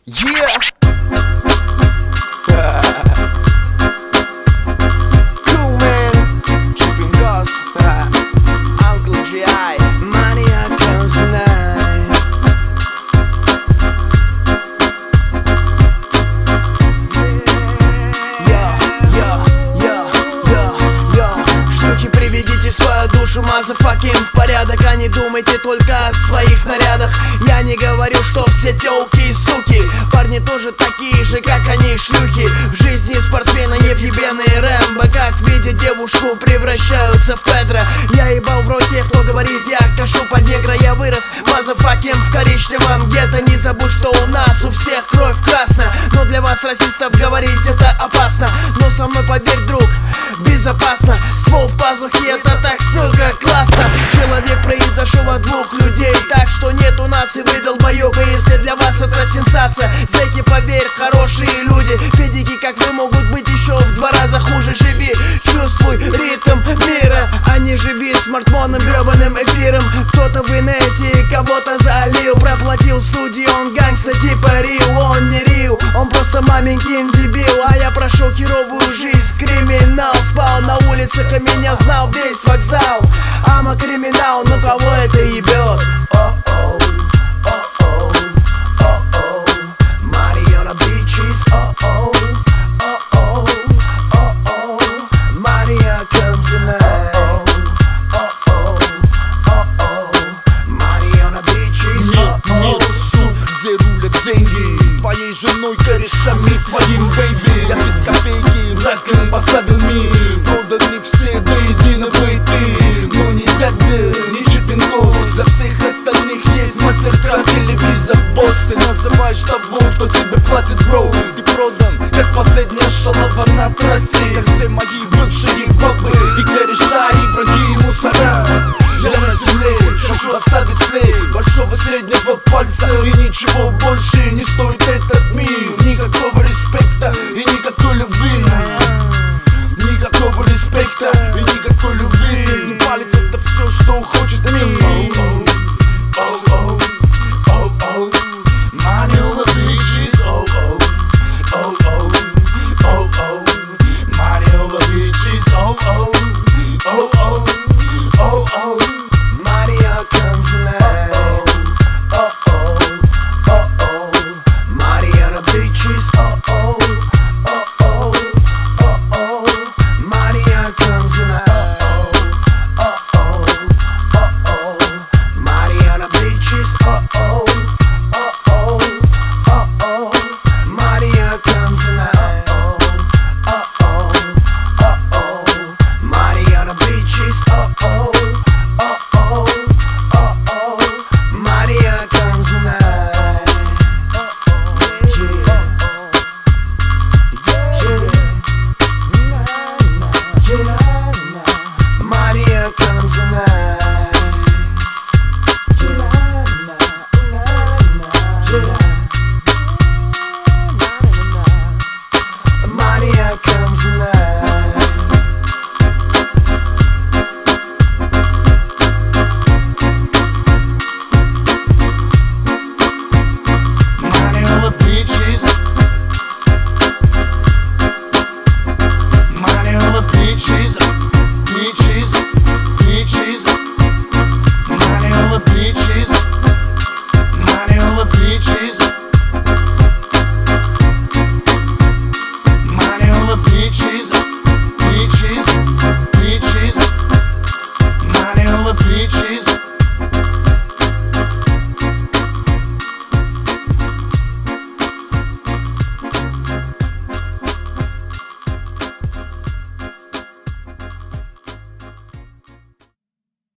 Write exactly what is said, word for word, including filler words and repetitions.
Yeah. Cool man, Tripping Ghost, Uncle G I, Mania comes tonight. Yeah, yeah, yeah, yeah, yeah. Шлюхи, приведите свою душу, мазафакин, в порядок, а не думайте только о своих нарядах. Я не говорю, что все тёлки и суки, парни тоже такие же, как они, шлюхи. В жизни спортсмена невъебенные Рэмбо, как видят девушку, превращаются в Педро. Я ебал в рот тех, кто говорит, я кашу под негра. Я вырос мазафакин в коричневом гетто. Не забудь, что у нас у всех кровь красная. Но для вас, расистов, говорить это опасно. Но со мной, поверь, друг, безопасно. Ствол в пазухе, это так, сука, классно. Человек произошел от двух людей, так что нет у нас и вы долбоёбы, если для вас это сенсация. Зэки, поверь, хорошие люди. Педики, как вы, могут быть еще в два раза хуже. Живи, чувствуй ритм мира, а не живи смартфоном, гребаным эфиром. Кто-то в инете кого-то залил, проплатил студию, он гангста типа Рио. Он не Рио, он просто маменькин дебил. А я прошел херовую жизнь, криминал. Спал на улицах, и меня знал весь вокзал. Ама криминал, но кого это ебет? О-о, о-о, о-о, Mariana Beaches, о-о, о-о, о-о, Maria comes tonight. О-о, о-о, Mariana Beaches, Нет, нет, сук, где рулят деньги, твоей женой, корешами, твоим бэйби. Я без копейки раком поставил мир, проданы все до единого и ты. Но не дядя, не Чипингос, для всех остальных есть мастер-карт, телевизор, босс. Ты называешь того, кто тебе платит, бро. Ты продан, как последняя шалава на трассе, как все мои бывшие бабы и кореша, и враги, и мусора. Я на земле, шашу оставить след большого среднего пальца, и ничего больше не стоит этот мир. Никакого респекта и никакой любви, никакого респекта и никакой любви. Не палец, это все, что хочет мир. Oh, oh, oh, oh, Mariana Beaches, oh, oh, oh, oh, oh, oh, Mariana Beaches, oh, oh, oh, oh, oh, oh, Maria comes tonight. Oh, oh, oh, oh, Mariana Beaches, oh, oh, oh, oh, oh, oh, Maria comes tonight. Oh, oh, oh, oh, Mariana Beaches, oh, oh, oh, oh, oh, oh, Maria comes tonight. Oh, oh, oh, oh, Mariana Beaches, oh, oh, oh, oh, oh, oh, Maria comes tonight. Maria comes tonight. Maria comes tonight. Mariana Beaches, Mariana Beaches, Beaches, Beaches, Mariana Beaches, Mariana Beaches.